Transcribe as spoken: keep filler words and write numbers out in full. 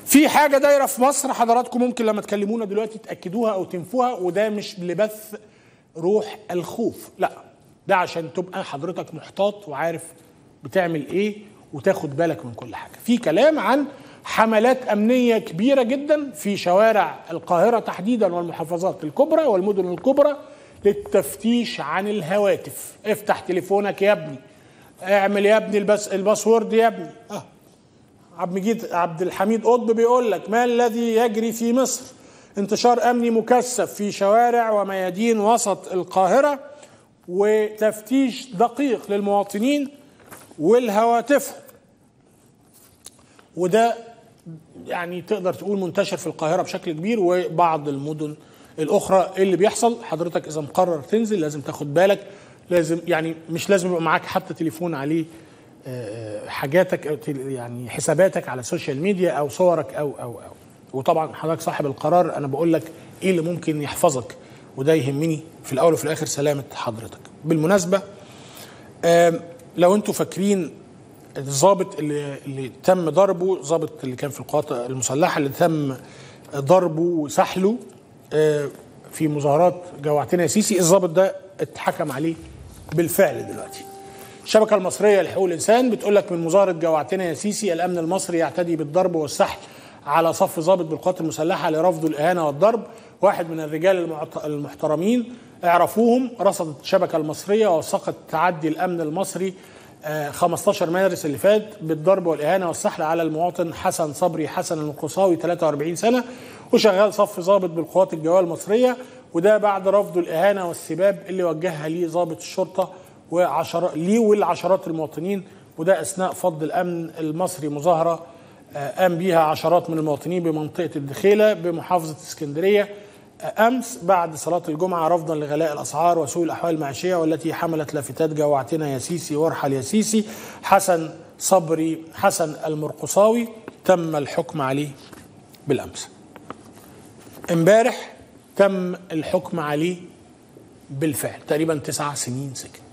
في حاجة دايرة في مصر حضراتكم ممكن لما تكلمونا دلوقتي تأكدوها أو تنفوها، وده مش لبث روح الخوف، لا ده عشان تبقى حضرتك محتاط وعارف بتعمل ايه وتاخد بالك من كل حاجة. في كلام عن حملات أمنية كبيرة جدا في شوارع القاهرة تحديدا والمحافظات الكبرى والمدن الكبرى للتفتيش عن الهواتف. افتح تليفونك يا ابني، اعمل يا ابني البس الباسورد يا ابني. اه عبد المجيد عبد الحميد قطب بيقول لك ما الذي يجري في مصر؟ انتشار أمني مكثف في شوارع وميادين وسط القاهرة وتفتيش دقيق للمواطنين والهواتف، وده يعني تقدر تقول منتشر في القاهرة بشكل كبير وبعض المدن الأخرى. اللي بيحصل حضرتك إذا مقرر تنزل لازم تاخد بالك، لازم يعني مش لازم يبقى معاك حتى تليفون عليه حاجاتك أو يعني حساباتك على السوشيال ميديا أو صورك أو أو أو وطبعا حضرتك صاحب القرار أنا بقول لك إيه اللي ممكن يحفظك، وده يهمني في الأول وفي الآخر سلامة حضرتك. بالمناسبة لو أنتوا فاكرين الضابط اللي, اللي تم ضربه، الضابط اللي كان في القوات المسلحة اللي تم ضربه وسحله في مظاهرات جوعتنا يا سيسي، الضابط ده اتحكم عليه بالفعل دلوقتي. الشبكة المصرية لحقوق الإنسان بتقول لك من مظاهرة جوعتنا يا سيسي الأمن المصري يعتدي بالضرب والسحل على صف ضابط بالقوات المسلحة لرفض الإهانة والضرب. واحد من الرجال المحترمين اعرفوهم رصدت الشبكة المصرية ووثقت تعدي الأمن المصري خمستاشر مارس اللي فات بالضرب والإهانة والسحل على المواطن حسن صبري حسن المرقصاوي ثلاثة وأربعين سنة وشغال صف ضابط بالقوات الجوية المصرية، وده بعد رفض الإهانة والسباب اللي وجهها ليه ضابط الشرطة وعشرات ليه والعشرات المواطنين، وده أثناء فض الأمن المصري مظاهرة قام بيها عشرات من المواطنين بمنطقة الدخيلة بمحافظة اسكندرية أمس بعد صلاة الجمعة رفضا لغلاء الأسعار وسوء الأحوال المعيشية، والتي حملت لافتات جوعتنا يا سيسي وارحل يا سيسي. حسن صبري حسن المرقصاوي تم الحكم عليه بالأمس. امبارح تم الحكم عليه بالفعل تقريبا تسع سنين سجن.